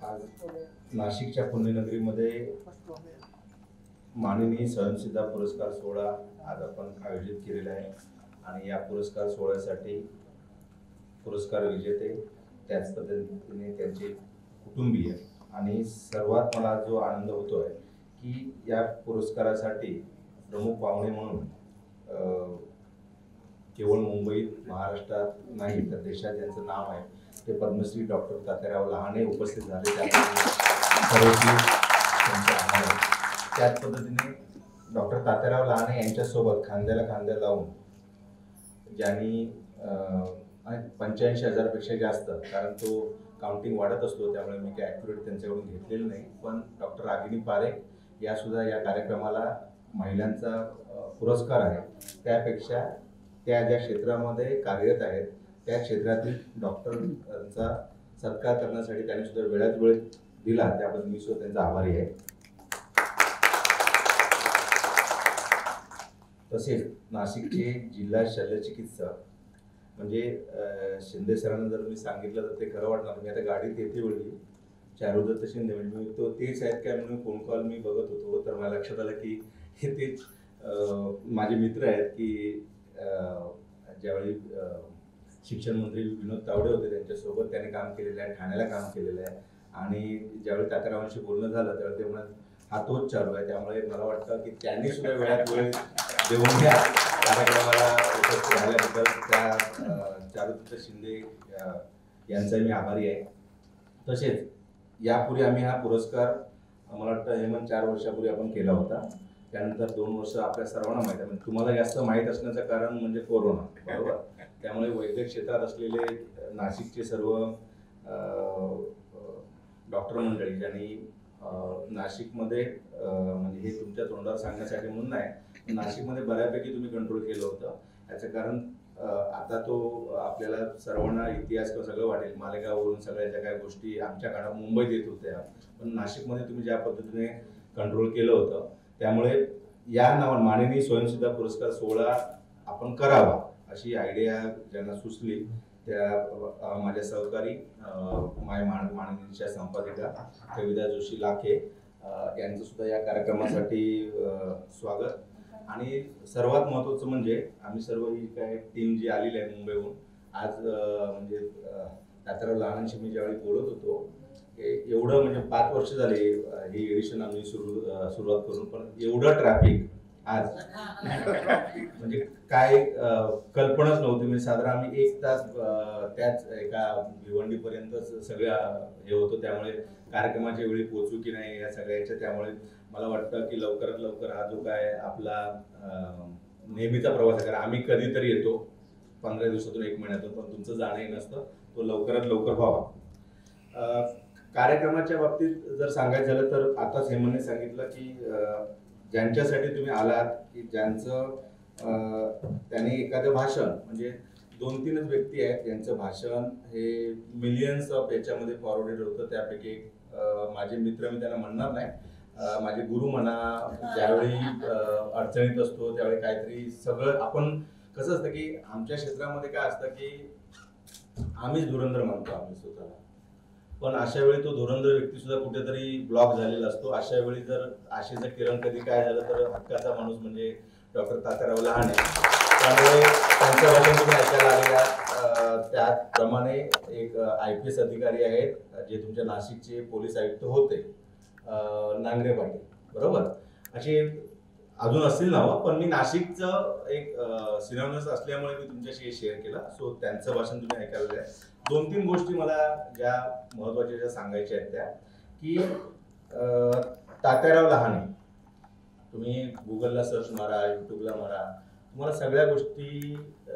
आज नाशिकच्या पुण्यनगरीमध्ये माननीय स्वयंसिद्धा पुरस्कार सोहळा आज आपण आयोजित केलेला आहे आणि या पुरस्कार सोहळ्यासाठी पुरस्कार विजेते त्याच पद्धतीने त्यांचे कुटुंबीय आणि सर्वात मला जो आनंद होतोय की या पुरस्कारासाठी प्रमुख पाहुणे म्हणून केवळ मुंबईत महाराष्ट्रात नाही तर देशात ज्यांचं नाव आहे ते पद्मश्री डॉक्टर तात्याराव लहाने उपस्थित झाले त्याच पद्धतीने डॉक्टर तात्याराव लहाने यांच्यासोबत खांद्याला खांद्या लावून ज्यांनी 85,000 पेक्षा जास्त, कारण तो काउंटिंग वाढत असतो त्यामुळे मी काही ॲक्युरेट त्यांच्याकडून घेतलेलं नाही, पण डॉक्टर रागिनी पारेख या सुद्धा या कार्यक्रमाला महिलांचा पुरस्कार आहे त्यापेक्षा त्या ज्या क्षेत्रामध्ये कार्यरत आहेत त्या क्षेत्रातील डॉक्टरांचा सत्कार करण्यासाठी त्यांनी सुद्धा वेळात वेळ दिला, त्याबद्दल मी सुद्धा त्यांचा आभारी आहे। तसेच नाशिकचे जिल्हा शल्यचिकित्सक म्हणजे शिंदे सरांना जर मी सांगितलं तर ते खरं वाटणार, मी आता गाडीत येते वेळी चारुदत्त शिंदे म्हणजे मी तो तेच आहेत काय म्हणून फोन कॉल मी बघत होतो तर मला लक्षात आलं की हे तेच माझे मित्र आहेत की ज्यावेळी शिक्षण मंत्री विनोद तावडे होते त्यांच्यासोबत त्यांनी काम केलेलं आहे, ठाण्याला काम केलेलं आहे आणि ज्यावेळी तात्यारावांशी बोलणं झालं त्यावेळी ते म्हणत हा तोच चालू आहे, त्यामुळे मला वाटतं की त्यांनी सुद्धा वेळात वेळ देऊन या कार्यक्रमाला उपस्थित राहिल्याबद्दल त्या चारुदत्त शिंदे यांचा मी आभारी आहे। तसेच यापूर्वी आम्ही हा पुरस्कार मला वाटतं हेमंत 4 वर्षापूर्वी आपण केला होता, त्यानंतर 2 वर्ष आपल्या सर्वांना माहीत आहे, म्हणजे तुम्हाला जास्त माहीत असण्याचं कारण म्हणजे कोरोना, बरोबर, त्यामुळे वैद्यक क्षेत्रात असलेले नाशिकचे सर्व डॉक्टर मंडळी ज्यांनी नाशिकमध्ये म्हणजे हे तुमच्या तोंडावर सांगण्यासाठी म्हणून नाही, नाशिकमध्ये बऱ्यापैकी तुम्ही कंट्रोल केलं होतं, याचं कारण आता तो आपल्याला सर्वांना इतिहास सगळं वाटेल, मालेगाववरून सगळ्या ज्या काही गोष्टी आमच्या काळात मुंबईत येत होत्या पण नाशिकमध्ये तुम्ही ज्या पद्धतीने कंट्रोल केलं होतं त्यामुळे या नावाने माननीय स्वयंसिद्धा पुरस्कार सोहळा आपण करावा अशी आयडिया ज्यांना सुचली त्या माझ्या सहकारी माननीय संपादिका कविता जोशी लाखे यांचं सुद्धा या कार्यक्रमासाठी स्वागत। आणि सर्वात महत्त्वाचं म्हणजे आम्ही सर्व ही काय टीम जी आलेली आहे मुंबईहून आज म्हणजे तात्याराव लहानांशी मी ज्यावेळी बोलत होतो एवढं म्हणजे 5 वर्ष झाले ही एडिशन आम्ही सुरुवात करून, पण एवढं ट्रॅफिक आज म्हणजे काय कल्पनाच नव्हती, म्हणजे साधारण आम्ही 1 तास त्याच एका भिवंडीपर्यंत सगळ्या हे होतं, त्यामुळे कार्यक्रमाच्या वेळी पोहोचू की नाही या सगळ्याच्या, त्यामुळे मला वाटतं की लवकरात लवकर हा जो काय आपला नेहमीचा प्रवास आहे, आम्ही कधीतरी येतो 15 दिवसातून 1 महिन्यातून, पण तुमचं जाणंही नसतं, तो लवकरात लवकर व्हावा। कार्यक्रमाच्या बाबतीत जर सांगायचं झालं तर आताच हेमंतने सांगितलं की ज्यांच्यासाठी तुम्ही आलात की ज्यांचं त्यांनी एखादं भाषण म्हणजे 2-3च व्यक्ती आहेत ज्यांचं भाषण हे मिलियन्स ऑफ याच्यामध्ये फॉरवर्डेड होतं, त्यापैकी माझे मित्र मी त्यांना म्हणणार नाही, माझे गुरु म्हणा, ज्यावेळी अडचणीत असतो त्यावेळी काहीतरी सगळं आपण कसं असतं की आमच्या क्षेत्रामध्ये काय असतं की आम्हीच धुरंधर मानतो आम्ही स्वतःला, पण अशा वेळी तो धुरंधर व्यक्ती सुद्धा कुठेतरी ब्लॉक झालेला असतो, अशा वेळी जर आशेचं किरण कधी काय झालं तर हक्काचा माणूस म्हणजे डॉक्टर तात्याराव लहाने, त्यामुळे त्यांचं भाषण तुम्ही ऐकायला आलेल्या त्याचप्रमाणे एक IPS अधिकारी आहेत जे तुमच्या नाशिकचे पोलीस आयुक्त होते नांगरे पाटील, बरोबर, असे अजून असतील नावं, पण मी नाशिकचं एक सिनेमास असल्यामुळे मी तुमच्याशी हे शेअर केलं, सो त्यांचं भाषण तुम्ही ऐकायला आहे। 2-3 गोष्टी मला ज्या महत्त्वाच्या ज्या सांगायच्या आहेत त्या की तात्याराव लहाने तुम्ही गुगलला सर्च मारा, यूट्यूबला मारा, तुम्हाला सगळ्या गोष्टी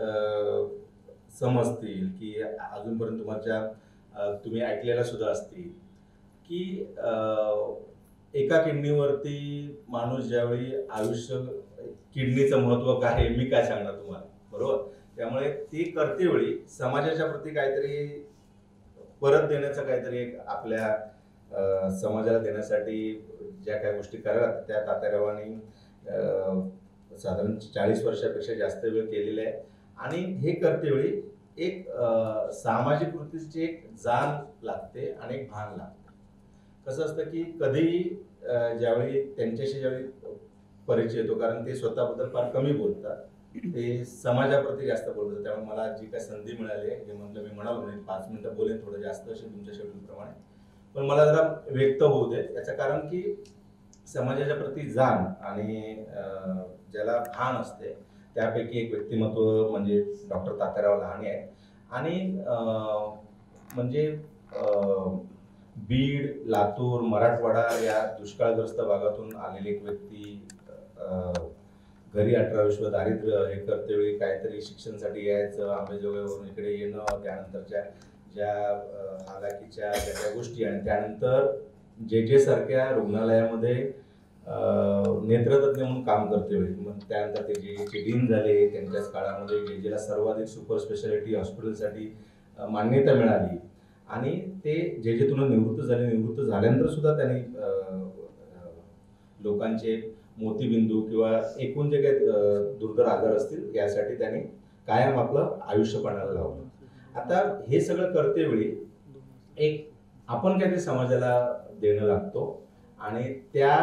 समजतील की अजूनपर्यंत तुम्ही ऐकलेल्या सुद्धा असतील की एका किडनीवरती माणूस ज्यावेळी आयुष्य, किडनीचं महत्त्व काय मी काय सांगणार तुम्हाला, बरोबर, त्यामुळे ती करते वेळी समाजाच्या प्रती काहीतरी परत देण्याचं काहीतरी एक आपल्या समाजाला देण्यासाठी ज्या काही गोष्टी करतात त्या तात्यारावांनी साधारण 40 वर्षापेक्षा जास्त वेळ केलेला आहे आणि हे करते वेळी एक सामाजिक वृत्तीची एक जाण लागते आणि एक भान लागते। कसं असतं की कधीही ज्यावेळी त्यांच्याशी ज्यावेळी परिचय येतो, कारण ते स्वतःबद्दल फार कमी बोलतात, ते समाजाप्रती जास्त बोलतात. त्यामुळे मला जी काही संधी मिळाली आहे, हे म्हटलं मी म्हणालो नाही 5 मिनिटं बोलेन थोडं जास्त असेल तुमच्या शेड्यूलप्रमाणे, पण मला जरा व्यक्त होऊ दे. याचं कारण की समाजाच्या प्रती जाण आणि ज्याला भान असते त्यापैकी एक व्यक्तिमत्व म्हणजे डॉक्टर तात्याराव लहाने आहे. आणि म्हणजे बीड, लातूर, मराठवाडा या दुष्काळग्रस्त भागातून आलेली एक व्यक्ती, घरी 18 दारिद्र्य हे करतेवेळी काहीतरी शिक्षणासाठी यायचं, अंबेजोगाईवरून इकडे येणं, त्यानंतरच्या ज्या हालाकीच्या ज्या गोष्टी, आणि त्यानंतर जे सारख्या रुग्णालयामध्ये नेत्रतज्ञ म्हणून काम करतेवेळी, मग त्यानंतर ते जे डीन झाले, त्यांच्याच काळामध्ये जेला सर्वाधिक सुपर स्पेशालिटी हॉस्पिटलसाठी मान्यता मिळाली, आणि ते जेतून निवृत्त झाले. निवृत्त झाल्यानंतर सुद्धा त्यांनी लोकांचे मोतीबिंदू किंवा एकूण जे काही दुर्धर आजार असतील यासाठी त्यांनी कायम आपलं आयुष्य पणाला लावलं. आता हे सगळं करतेवेळी एक आपण काहीतरी समाजाला देणं लागतो, आणि त्या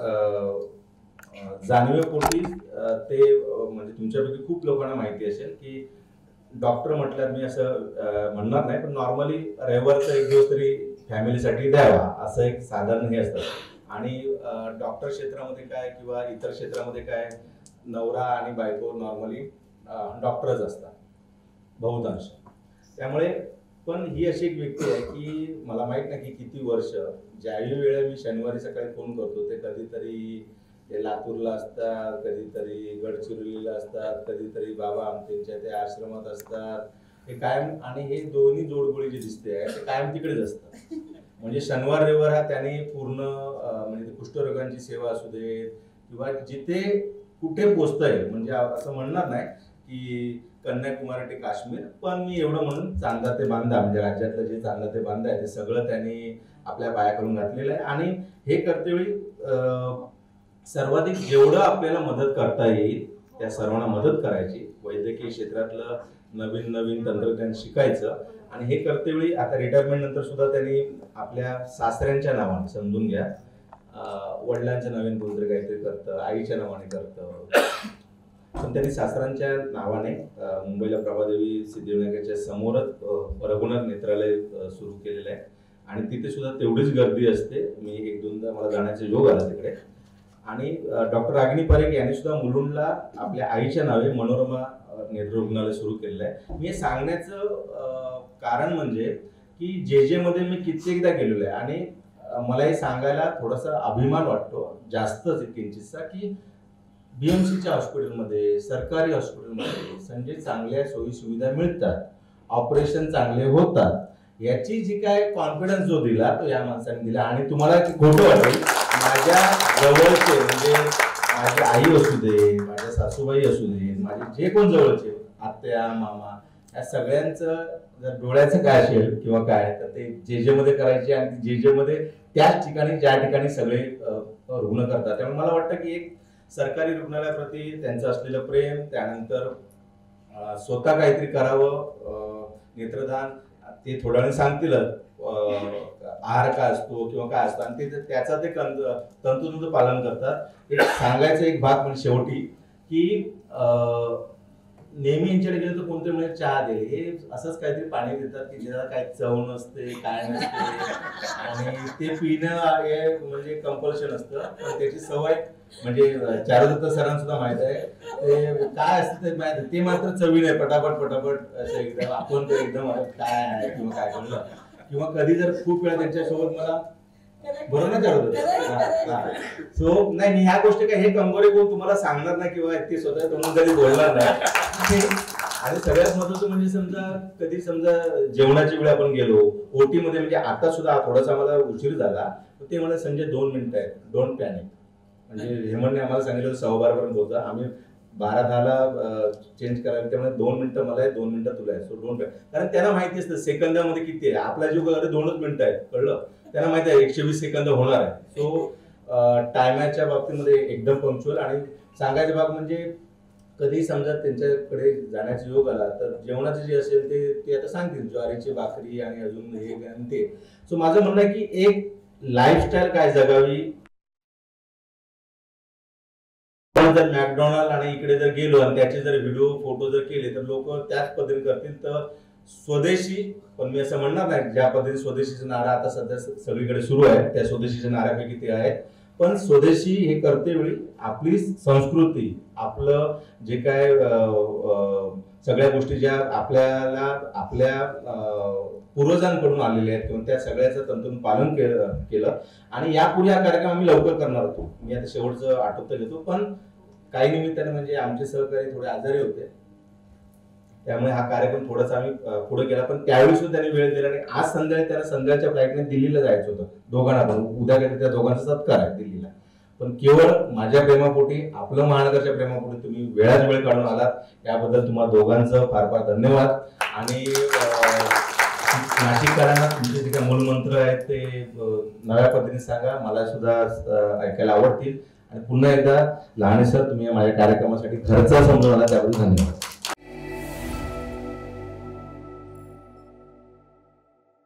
जाणीवेपोटी ते म्हणजे तुमच्यापैकी खूप लोकांना माहिती असेल की डॉक्टर म्हटल्यावर मी असं म्हणणार नाही, पण नॉर्मली रविवारचा एक दिवस तरी फॅमिलीसाठी द्यावा असं एक साधारण हे असतं. आणि डॉक्टर क्षेत्रामध्ये काय किंवा इतर क्षेत्रामध्ये काय, नवरा आणि बायको नॉर्मली डॉक्टरच असतात बहुतांश. त्यामुळे पण ही अशी एक व्यक्ती आहे की मला माहित नाही की किती वर्ष, ज्याही वेळेला मी शनिवारी सकाळी फोन करतो ते कधीतरी ते लातूरला असतात, कधीतरी गडचिरोलीला असतात, कधीतरी बाबा आमच्या ते आश्रमात असतात, हे कायम. आणि हे दोन्ही जोडगोळी जे दिसते आहे ते कायम तिकडेच असतात. म्हणजे शनिवार रविवार हा त्यांनी पूर्ण म्हणजे कुष्ठरोगांची सेवा असू दे किंवा जिथे कुठे पोचता येईल, म्हणजे असं म्हणणार नाही की कन्याकुमारी ते काश्मीर, पण मी एवढं म्हणून चांदा ते बांधा, म्हणजे राज्यातलं जे चांदा ते बांधा आहे ते सगळं त्यांनी आपल्या पायाकडून घातलेलं आहे. आणि हे करतेवेळी सर्वाधिक जेवढं आपल्याला मदत करता येईल त्या सर्वांना मदत करायची, वैद्यकीय क्षेत्रातलं नवीन नवीन तंत्रज्ञान शिकायचं. आणि हे करतेवेळी आता रिटायरमेंट नंतर सुद्धा त्यांनी आपल्या सासऱ्यांच्या नावाने, समजून घ्या, वडिलांच्या नवीन कोणतरी काहीतरी करतं, आईच्या नावाने करतं, पण त्यांनी सासऱ्यांच्या नावाने मुंबईला प्रभादेवी सिद्धिविनायकाच्या समोरच रघुनाथ नेत्रालय सुरू केलेलं आहे. आणि तिथे सुद्धा तेवढीच गर्दी असते. मी 1-2दा मला जाण्याचा योग आला तिकडे. आणि डॉक्टर रागिनी पारेख यांनी सुद्धा मुलुंडला आपल्या आईच्या नावे मनोरमा नेत्र रुग्णालय सुरू केलेलं आहे. मी हे सांगण्याचं कारण म्हणजे की जे मध्ये मी कित्येकदा गेलेलो आहे, आणि मला हे सांगायला थोडासा अभिमान वाटतो जास्तच किंचितसा, की बीएमसीच्या हॉस्पिटलमध्ये, सरकारी हॉस्पिटलमध्ये म्हणजे चांगल्या सोयी सुविधा मिळतात, ऑपरेशन चांगले होतात, याची जी काय कॉन्फिडन्स जो दिला तो या माणसाने दिला. आणि तुम्हाला खोटं वाटेल, माझ्या जवळचे म्हणजे माझी आई असू दे, माझ्या सासूबाई असू दे, माझे जे कोण जवळचे आत्या मामा, या सगळ्यांचं जर डोळ्याचं काय असेल किंवा काय, तर ते जे मध्ये करायचे, आणि जे मध्ये त्याच ठिकाणी ज्या ठिकाणी सगळे रुग्ण करतात. त्यामुळे मला वाटतं की एक सरकारी रुग्णालयाप्रती त्यांचं असलेलं प्रेम, त्यानंतर स्वतः काहीतरी करावं, नेत्रदान ते थोड्या वेळ सांगतीलच, आहार काय असतो किंवा काय असतं, आणि ते त्याचा ते तंतोतंत पालन करतात. एक सांगायचं एक भाग म्हणजे शेवटी की नेहमी यांच्याकडे गेलं तर कोणते म्हणजे चहा दे, हे असंच काहीतरी पाणी देतात की ज्याला काही चव नसते, काय नसते, आणि ते पिणं हे म्हणजे कंपल्शन असतं. पण त्याची सवय म्हणजे चारुदत्त सरांना सुद्धा माहित आहे ते काय असतं ते माहित, ते मात्र चवी नाही, पटापट असं एकदम आपण तर एकदम काय आहे किंवा काय म्हणलं, किंवा कधी जर खूप वेळा त्यांच्यासोबत मला बरोबर ना चालत सो नाही, मी ह्या गोष्टी काय हे कंगोरे कोण तुम्हाला सांगणार नाही किंवा ते स्वतः तोंडून कधी बोलणार नाही. आणि सगळ्यात महत्वाचं म्हणजे समजा कधी समजा जेवणाची वेळ आपण गेलो ओटी मध्ये, म्हणजे आता सुद्धा थोडासा मला उशीर झाला, ते मला संजय 2 मिनिटं आहेत, डोंट पॅनिक. म्हणजे हेमंतने आम्हाला सांगितलं 12:15 पर्यंत होता, आम्ही 12:10 चेंज करायला, त्यामुळे 2 मिनिटं मला आहे, 2 मिनिटं तुला आहे, सो डोंट. कारण त्यांना माहिती असतं सेकंदामध्ये किती आहे, आपला जीव 2च मिनिटं आहेत, कळलं, त्यांना माहिती आहे 120 सेकंद होणार आहे. सो टायमाच्या बाबतीमध्ये एकदम पंक्च्युअल. आणि सांगायचा भाग म्हणजे कधी समजा त्यांच्याकडे जाण्याचा योग आला तर जेवणाचं जे असेल ते आता सांगतील, ज्वारीची भाकरी आणि अजून हे आणि ते. सो माझं म्हणणं आहे की एक लाईफस्टाईल काय जगावी. आपण जर मॅकडॉनल्ड आणि इकडे जर गेलो आणि त्याचे जर व्हिडिओ फोटो जर केले तर लोक त्याच पद्धतीने करतील. तर स्वदेशी, पण मी असं म्हणणार नाही ज्या पद्धतीने स्वदेशीचा नारा आता सध्या सगळीकडे सुरू आहे त्या स्वदेशीच्या नाऱ्यापैकी ते आहेत. पण स्वदेशी हे करते वेळी आपली संस्कृती, आपलं जे काय सगळ्या गोष्टी ज्या आपल्याला आपल्या पूर्वजांकडून आलेल्या आहेत किंवा त्या सगळ्याचं तंतोतंत पालन केलं. आणि यापुढे हा कार्यक्रम आम्ही लवकर करणार होतो. मी आता शेवटचं आठवतं घेतो, पण काही निमित्ताने म्हणजे आमचे सहकारी थोडे आजारी होते, त्यामुळे हा कार्यक्रम थोडासा आम्ही पुढे केला. पण त्यावेळी सुद्धा त्यांनी वेळ दिला. आणि आज संध्याकाळी त्यांना संध्याकाळच्या फ्लाईटने दिल्लीला जायचं होतं दोघांना पण. उद्या त्या दोघांचा सत्कार आहे दिल्लीला. पण केवळ माझ्या प्रेमापोटी, आपलं महानगरच्या प्रेमापोटी तुम्ही वेळाच वेळ काढून आलात, याबद्दल तुम्हाला दोघांचं फार फार धन्यवाद. आणि नाशिककरांना तुमचे जे काही मूलमंत्र आहेत ते नव्या पद्धतीने सांगा, मला सुद्धा ऐकायला आवडतील. आणि पुन्हा एकदा लहाने सर, तुम्ही माझ्या कार्यक्रमासाठी खर्च समजून आला त्याबद्दल धन्यवाद.